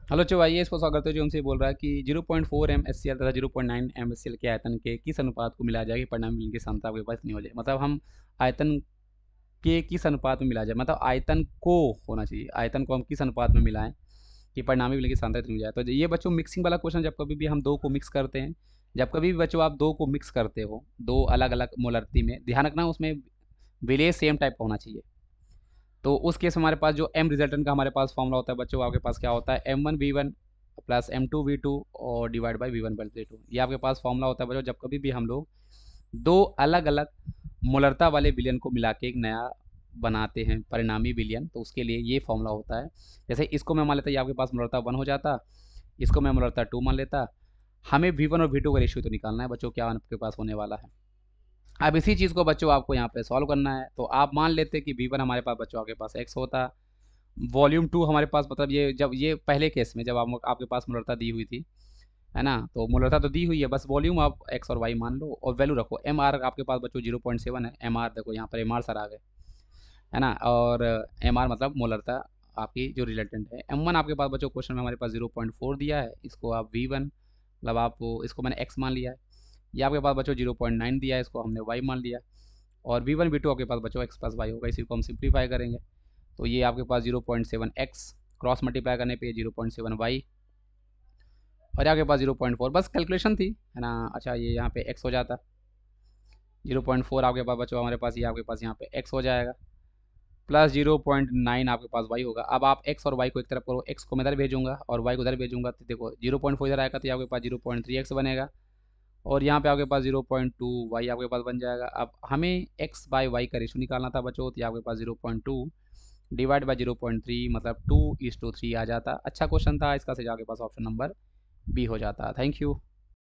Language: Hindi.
हेलो चो आइए इसको स्वागत है जो हमसे बोल रहा है कि 0.4 एम एस सी एल तथा 0.9 एम एस सी एल के आयतन के किस अनुपात को मिलाया जाए कि परिणामी विलयन की सांद्रता आपके पास नहीं हो जाए। मतलब हम आयतन के किस अनुपात में मिलाया जाए, मतलब आयतन को होना चाहिए, आयतन को हम किस अनुपात में मिलाएं कि परिणामी विलयन की सांद्रता इतनी हो जाए। तो ये बच्चों मिक्सिंग वाला क्वेश्चन, जब कभी भी हम दो को मिक्स करते हैं, जब कभी भी बच्चों आप दो को मिक्स करते हो दो अलग अलग मोलरिटी में, ध्यान रखना उसमें विलेय सेम टाइप का होना चाहिए। तो उस केस में हमारे पास जो एम रिजल्टेंट का हमारे पास फॉर्मूला होता है बच्चों, आपके पास क्या होता है M1V1 प्लस M2V2 और डिवाइड बाई V1/2। ये आपके पास फॉर्मूला होता है बच्चों जब कभी भी हम लोग दो अलग अलग मोलरता वाले विलियन को मिला के एक नया बनाते हैं परिणामी विलियन, तो उसके लिए ये फॉर्मूला होता है। जैसे इसको मैं मान लेता, ये आपके पास मोलरता 1 हो जाता, इसको मैं मोलरता 2 मान लेता। हमें V1 और V2 का रेशियो तो निकालना है बच्चों, क्या आपके पास होने वाला है। अब इसी चीज़ को बच्चों आपको यहाँ पे सॉल्व करना है। तो आप मान लेते कि V1 हमारे पास बच्चों आपके पास x होता, वॉल्यूम 2 हमारे पास, मतलब ये जब ये पहले केस में जब आप आपके पास मोलरता दी हुई थी, है ना, तो मोलरता तो दी हुई है, बस वॉल्यूम आप x और y मान लो और वैल्यू रखो। एम आर आपके पास बच्चों 0.7 है, एम आर देखो यहाँ पर एम आर सर आ गए, है ना, और एम आर मतलब मोलरता आपकी जो रिलेटेंट है। M1 आपके पास बच्चों क्वेश्चन में हमारे पास 0.4 दिया है, इसको आप V1 मतलब आप इसको मैंने x मान लिया है। ये आपके पास बच्चों 0.9 दिया है, इसको हमने y मान लिया। और V1 V2 आपके पास बच्चों x प्लस y होगा, इसी को हम सिंप्लीफाई करेंगे। तो ये आपके पास 0.7 x क्रॉस मल्टीप्लाई करने पे 0.7 y और यहाँ के पास 0.4, बस कैलकुलेशन थी, है ना। अच्छा ये यहाँ पे x हो जाता, 0.4 आपके पास बच्चों हमारे पास, ये आपके पास यहाँ पे x हो जाएगा, प्लस 0.9 आपके पास y होगा। अब आप x और y को एक तरफ करो, x को मैं इधर भेजूंगा और y को इधर भेजूंगा, तो देखो 0.4 इधर आएगा तो ये आपके पास 0.3x बनेगा और यहाँ पे आपके पास 0.2 y आपके पास बन जाएगा। अब हमें x बाई वाई का रेशो निकालना था बच्चों, तो ये आपके पास 0.2 डिवाइड बाई 0.3 मतलब 2:3 आ जाता। अच्छा क्वेश्चन था, इसका से आपके पास ऑप्शन नंबर बी हो जाता। Thank you.